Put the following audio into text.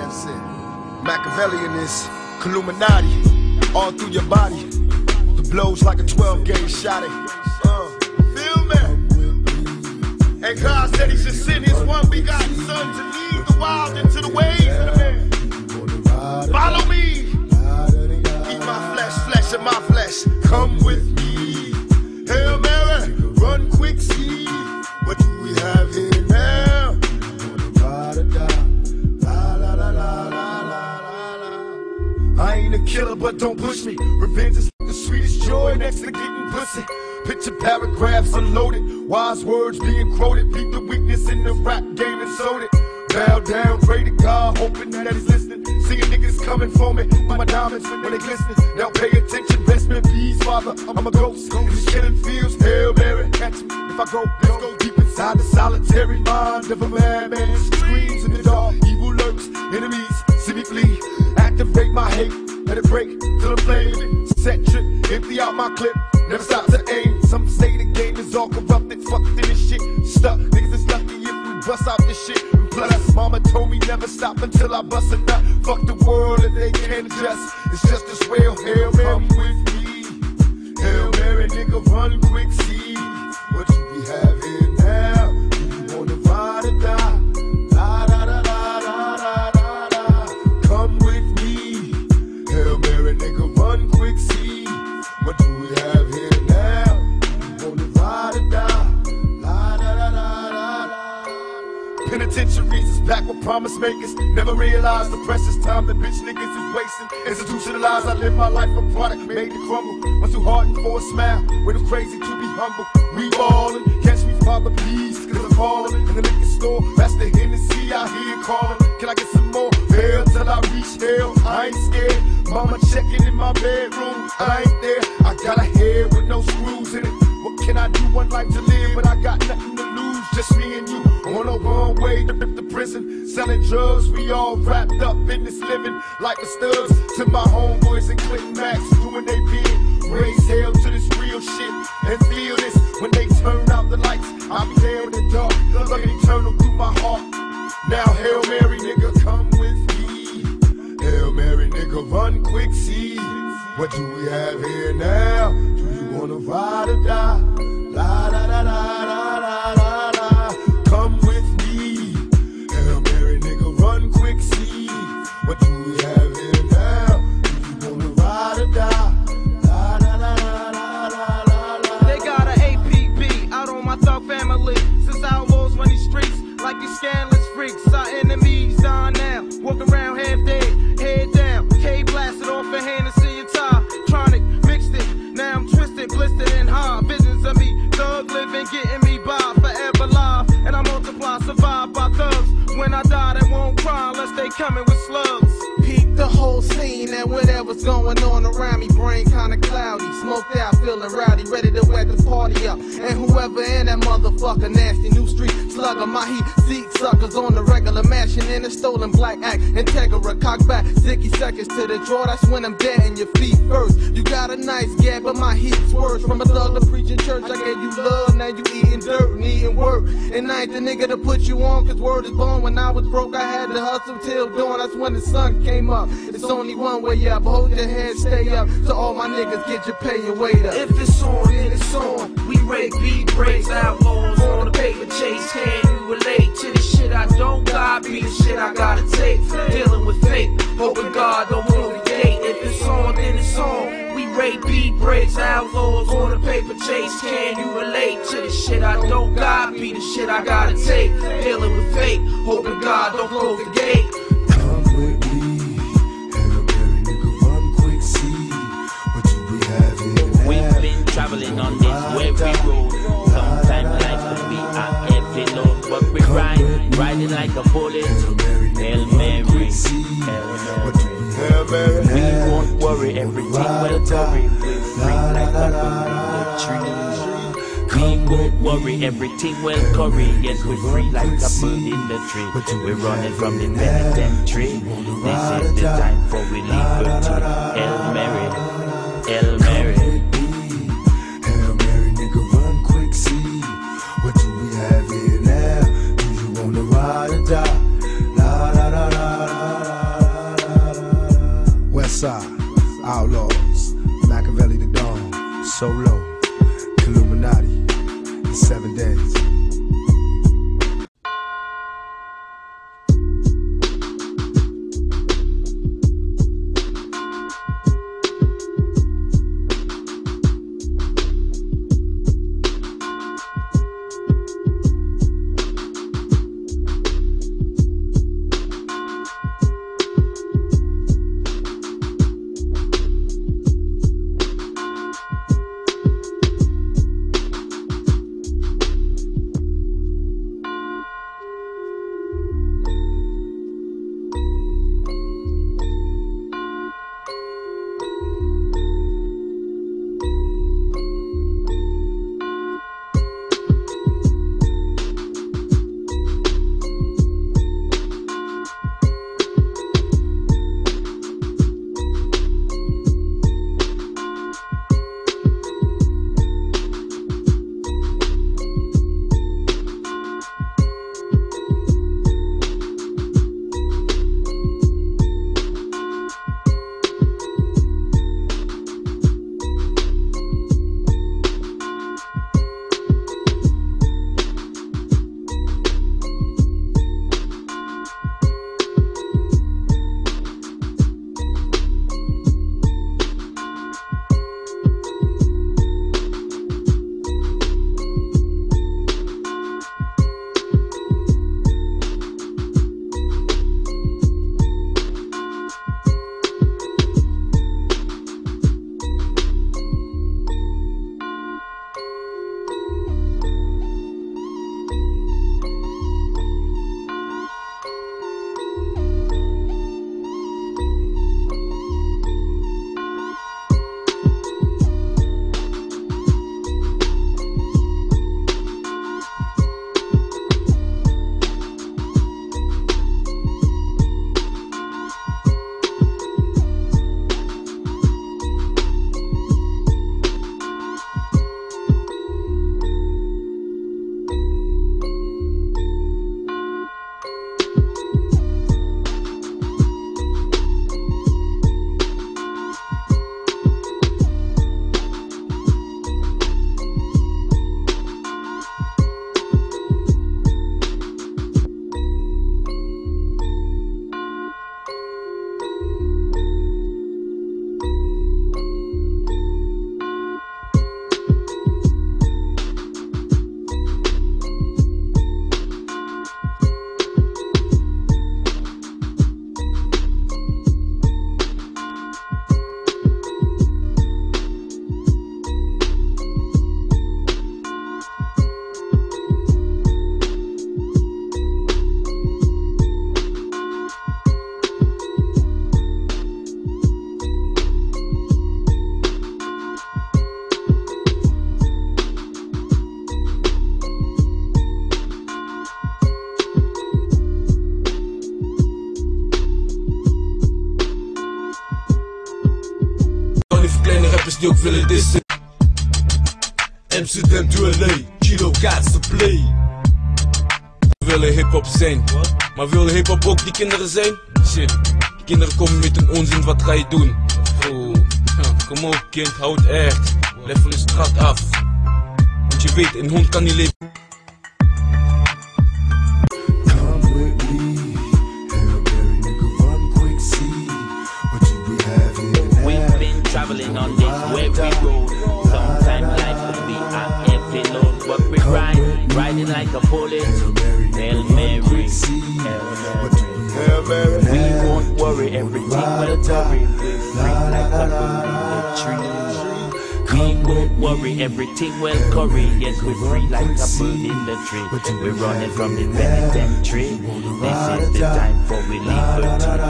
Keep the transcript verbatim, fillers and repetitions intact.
That's it. Machiavellian is Illuminati all through your body. The blows like a twelve gauge shot. It. Uh, feel me? And God said He should send His one begotten Son to lead the wild into the ways of the man. Follow me. Eat my flesh, flesh of my flesh. Come with me. Hail Mary, run quick, see. What do we have here now? I ain't a killer, but don't push me. Revenge is the sweetest joy next to getting pussy. Picture paragraphs unloaded, wise words being quoted. Beat the weakness in the rap game and sold it. Bow down, pray to God, hoping that He's listening. Seeing niggas coming for me, my diamonds when they glistening. Now pay attention, best man, peace, Father. I'm a ghost, this killing fields. Hail Mary, catch me if I go. Let's go deep inside the solitary mind of a madman. Screams in the dark, evil lurks, enemies see me flee. Activate my hate, let it break till I'm flaming. Set trip, empty out my clip, never stop to aim. Some say the game is all corrupted, fucked in this shit. Stuck, niggas is lucky if we bust out this shit. And plus, mama told me never stop until I bust a nut. Fuck the world and they can't adjust. It's just as well. Hail Mary with me. Hail Mary, nigga, run quick, see what do we have here now? Do you wanna ride or die? La da da da da da da da. Come with me. Hail Mary, nigga, run quick, see what do we have here now? Do you wanna ride or die? La da da da da da. Penitentiaries is back with promise makers. Never realized the precious time that bitch niggas is wasting. Institutionalized, I live my life a product made to crumble. Was too hardened for a smile, way too crazy to be humble. We ballin', catch me father please, cause I'm callin'. In the liquor store, that's the Hennessy I hear calling. Can I get some more? Hell till I reach hell, I ain't scared. Mama checking in my bedroom, I ain't there. I got a head with no screws in it. What can I do? One life to live, but I got nothing to lose. Just me and you on a one way to the prison, selling drugs. We all wrapped up in this living like a studs. To my homeboys and Click Max doing they bid. Raise hell to this real shit and feel this when they turn out the lights. I'll be there in the dark, looking eternal through my heart. Now Hail Mary, nigga, come with me. Hail Mary, nigga, run quick, see what do we have here now? Do you wanna ride or die? La da da da da da da da. Come with me. Hail Mary, nigga, run quick, see what do we have here now? Do you wanna ride or die? La da da da da da da da. They got an A P B out on my thug family. Since outlaws run these streets like these scandalous freaks. Our enemies are now walking around half dead, head down. K blasted off a Hennessy and tie. Tronic mixed it, now I'm twisted, blistered and hard. Visions of me, thug living, getting me by, forever live. And I multiply, survive by thugs. When I die, they won't cry unless they coming with slugs. Peep the whole scene and whatever's going on around me. Brain kinda cloudy, smoked out, feeling rowdy, ready to wet the party up. And whoever in that motherfucker, nasty new street slugger, my heat seek suckers on the regular, mashing in a stolen black act. Integra, cock back, sticky seconds to the draw. That's when I'm dead in your feet first. You got a nice gap, but my heat's worse. From a thug to preaching church, I gave you love, now you eating dirt and eating work. And I ain't the nigga to put you on, cause word is born. When I was broke, I had to hustle till dawn. That's when the sun came up. It's only one way up, hold your head, stay up. So all my niggas get your pay and weight up. If it's on, then it's on. We rake beat breaks, outlaws on the paper chase. Can you relate to the shit I don't got? Be the shit I gotta take. Dealing with fate, hoping God don't close the gate. If it's on, then it's on. We rake beat breaks, outlaws on the paper chase. Can you relate to the shit I don't got? Be the shit I gotta take. Dealing with fate, hoping God don't close the gate. Come with me. Hail Mary, nigga, run quick, see what do we have here now? We've been traveling on this weary road. Sometimes life can be a heavy load, but we ride, riding like a bullet. Hail Mary, Hail Mary. Hail Mary. We won't worry, everything will worry. We're free like a bird in the tree. We won't worry, everything will curry. Yes, we're free like a bird in the tree. We're running from the penitentiary. This is the time for we liberty. Hail Mary, Hail Mary. Hail Mary, nigga, run quick, see what do we have here now? Do you wanna ride or die? La da da da da da. rappers die ook willen dissen. Amsterdam to L A, Kilo Cats to play. We willen hip-hop zijn, maar wil hip-hop ook die kinderen zijn? Shit, die kinderen komen met een onzin, wat ga je doen? Oh, kom op kind, houd echt, level de straat af. Want je weet, een hond kan niet leven. We've been traveling on this weary road. Sometimes life can be a heavy load, but we ride, riding like a bullet. Hail Mary, Hail Mary. We won't worry, everything will worry. We're free like a bird in the tree. We won't worry, everything will curry. Yes, we're free like a bird in the tree. We're running from the penitentiary. This is the time for we liberty.